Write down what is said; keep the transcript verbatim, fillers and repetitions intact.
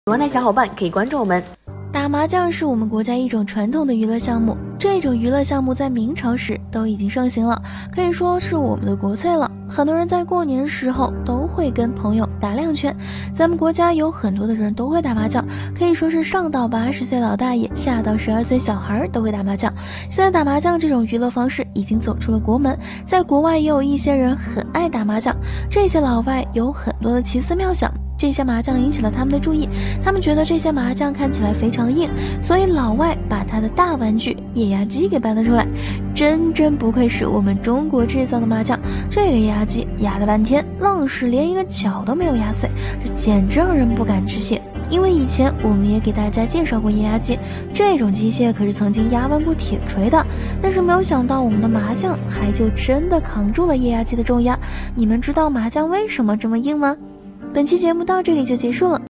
喜欢的小伙伴可以关注我们。 打麻将是我们国家一种传统的娱乐项目，这种娱乐项目在明朝时都已经盛行了，可以说是我们的国粹了。很多人在过年时候都会跟朋友打两圈，咱们国家有很多的人都会打麻将，可以说是上到八十岁老大爷，下到十二岁小孩都会打麻将。现在打麻将这种娱乐方式已经走出了国门，在国外也有一些人很爱打麻将，这些老外有很多的奇思妙想。这些麻将引起了他们的注意，他们觉得这些麻将看起来非常的硬，所以老外把他的大玩具液压机给搬了出来。真真不愧是我们中国制造的麻将，这个液压机压了半天，愣是连一个角都没有压碎，这简直让人不敢置信。因为以前我们也给大家介绍过液压机，这种机械可是曾经压弯过铁锤的，但是没有想到我们的麻将还就真的扛住了液压机的重压。你们知道麻将为什么这么硬吗？本期节目到这里就结束了。